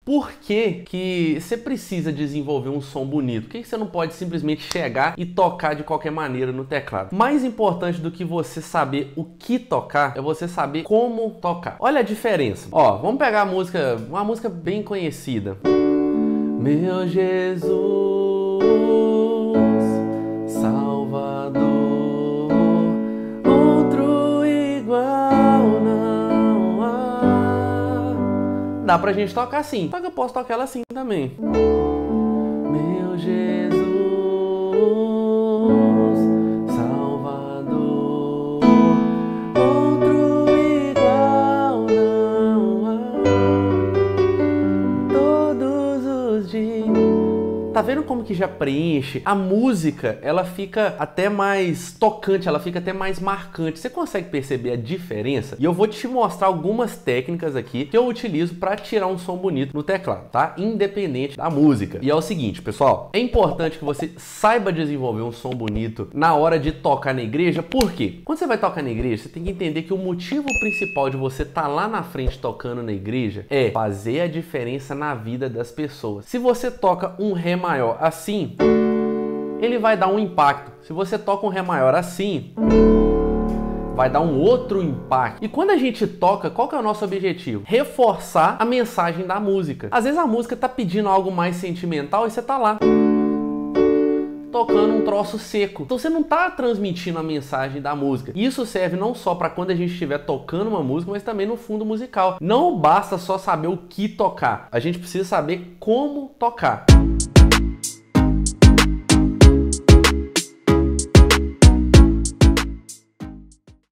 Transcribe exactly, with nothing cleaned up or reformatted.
Por que que você precisa desenvolver um som bonito? Por que que você não pode simplesmente chegar e tocar de qualquer maneira no teclado? Mais importante do que você saber o que tocar é você saber como tocar. Olha a diferença. Ó, vamos pegar a música, uma música bem conhecida. Meu Jesus, Salvador, outro igual não há. Dá pra gente tocar assim, só que eu posso tocar ela assim também. Meu Jesus, Salvador, outro igual não há. Todos os dias. Tá vendo como que já preenche? A música, ela fica até mais tocante, ela fica até mais marcante. Você consegue perceber a diferença? E eu vou te mostrar algumas técnicas aqui que eu utilizo para tirar um som bonito no teclado, tá? Independente da música. E é o seguinte, pessoal, é importante que você saiba desenvolver um som bonito na hora de tocar na igreja. Por quê? Quando você vai tocar na igreja, você tem que entender que o motivo principal de você estar lá na frente tocando na igreja é fazer a diferença na vida das pessoas. Se você toca um ré maior assim, ele vai dar um impacto. Se você toca um ré maior assim, vai dar um outro impacto. E quando a gente toca, qual que é o nosso objetivo? Reforçar a mensagem da música. Às vezes a música tá pedindo algo mais sentimental e você tá lá tocando um troço seco. Então você não tá transmitindo a mensagem da música. Isso serve não só para quando a gente estiver tocando uma música, mas também no fundo musical. Não basta só saber o que tocar. A gente precisa saber como tocar.